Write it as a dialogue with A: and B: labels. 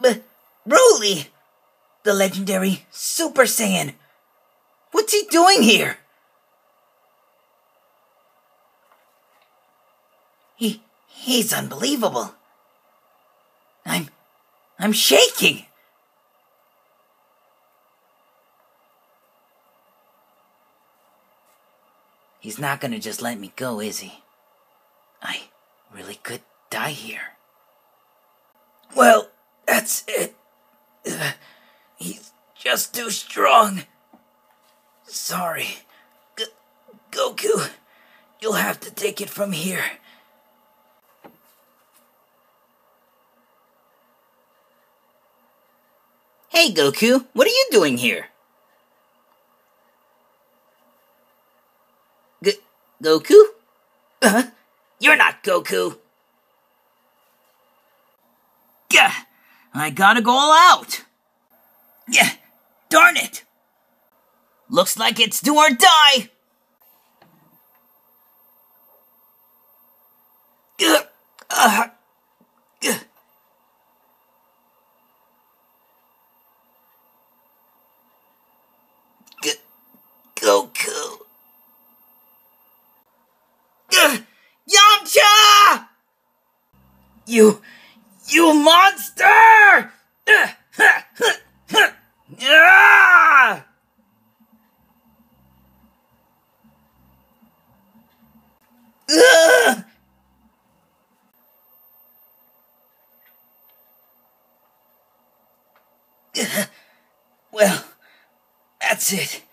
A: Broly! The legendary Super Saiyan! What's he doing here? He's unbelievable. I'm shaking. He's not gonna just let me go, is he? I really could die here. Well, that's it. He's just too strong. Sorry. Goku, you'll have to take it from here. Hey, Goku, what are you doing here? Goku? You're not Goku. Gah! I gotta go all out. Yeah, darn it. Looks like it's do or die. Goku. Yamcha! You monster! Well, that's it.